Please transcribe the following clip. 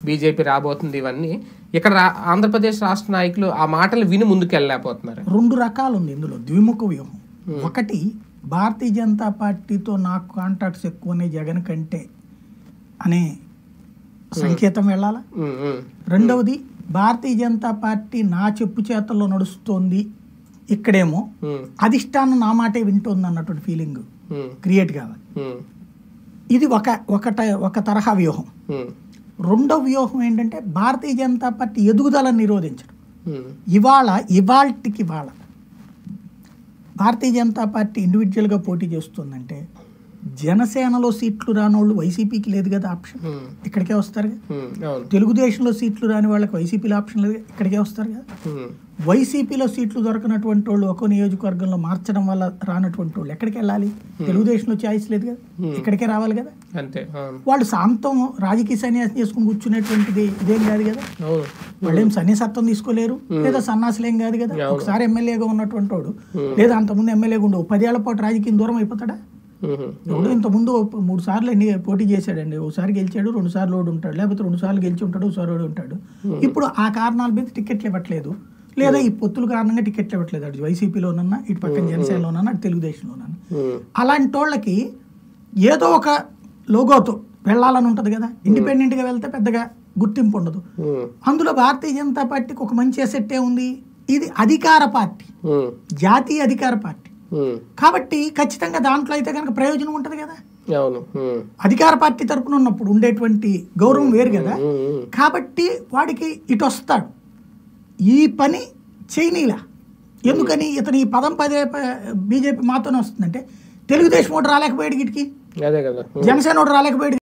BJP రాబోతుంది, ఇవన్నీ ఇక్కడ ఆంధ్రప్రదేశ్ రాష్ట్ర నాయకులు ఆ మాటలు విని ముందుకు వెళ్ళలేకపోతున్నారు. 2 రకాలు ఉంది ఇందులో, ద్విముఖ వ్యూహం. ఒకటి, భారతీయ జనతా పార్టీతో నాకు కాంటాక్ట్స్ ఎక్కువనే జగన్ కంటే అనే సంకేతం వెళ్ళాలా. రెండవది, భారతీయ జనతా పార్టీ నా చెప్పు చేతల్లో నడుస్తోంది, ఇక్కడేమో అధిష్టానం నా మాటే వింటోంది అన్నటువంటి ఫీలింగ్ క్రియేట్ కావాలి. ఇది ఒక తరహా వ్యూహం. రెండవ వ్యూహం ఏంటంటే భారతీయ జనతా పార్టీ ఎదుగుదలను నిరోధించడం. ఇవాళకి భారతీయ జనతా పార్టీ ఇండివిజువల్గా పోటీ చేస్తుందంటే జనసేనలో సీట్లు రానోళ్ళు వైసీపీకి లేదు కదా ఆప్షన్, ఇక్కడికే వస్తారు కదా. తెలుగుదేశంలో సీట్లు రాని వాళ్ళకి వైసీపీలో ఆప్షన్ లేదు, ఇక్కడికే వస్తారు కదా. వైసీపీలో సీట్లు దొరకనటువంటి వాళ్ళు ఒక నియోజకవర్గంలో మార్చడం వల్ల రానటువంటి వాళ్ళు ఎక్కడికి వెళ్ళాలి? తెలుగుదేశంలో ఛాయిస్ లేదు కదా, ఇక్కడికే రావాలి కదా. వాళ్ళు శాంతం రాజకీయ సన్యాసం చేసుకుని కూర్చునేటువంటిది ఇదేం కాదు కదా. వాళ్ళు ఏం సన్యాసత్వం తీసుకోలేరు, లేదా సన్నాసులేం కాదు కదా. ఒకసారి ఎమ్మెల్యేగా ఉన్నటువంటి వాడు లేదా అంతకుముందు ఎమ్మెల్యేగా ఉండు 10 ఏళ్ల పాటు రాజకీయం దూరం అయిపోతాడా? ఎవడు ఇంతకుముందు 3 సార్లు పోటీ చేశాడండి, ఒకసారి గెలిచాడు, 2 సార్లు ఓడి ఉంటాడు, లేకపోతే 2 సార్లు గెలిచి ఉంటాడు, ఒకసారి ఓడి ఉంటాడు. ఇప్పుడు ఆ కారణాల మీద టికెట్లు ఇవ్వట్లేదు, లేదా ఈ పొత్తుల కారణంగా టికెట్లు ఇవ్వట్లేదు. అటు వైసీపీలోనన్నా, ఇటు పక్కన జనసేనలోనన్నా, అటు తెలుగుదేశంలోనన్నా. అలాంటి వాళ్ళకి ఏదో ఒక లోగోతో వెళ్ళాలని ఉంటుంది కదా. ఇండిపెండెంట్గా వెళ్తే పెద్దగా గుర్తింపు ఉండదు. అందులో భారతీయ జనతా పార్టీకి ఒక మంచి అసెట్టే ఉంది, ఇది అధికార పార్టీ, జాతీయ అధికార పార్టీ కాబట్టి ఖచ్చితంగా దాంట్లో అయితే కనుక ప్రయోజనం ఉంటది కదా. అధికార పార్టీ తరపున ఉన్నప్పుడు ఉండేటువంటి గౌరవం వేరు కదా. కాబట్టి వాడికి ఇటు వస్తాడు. ఈ పని చేయనీలా. ఎందుకని? ఇతను ఈ పదే బీజేపీ మాతోనే వస్తుందంటే తెలుగుదేశం ఓటు రాలేకపోయాడు, గిటికి జనసేన ఓటు రాలేకపోయాడు.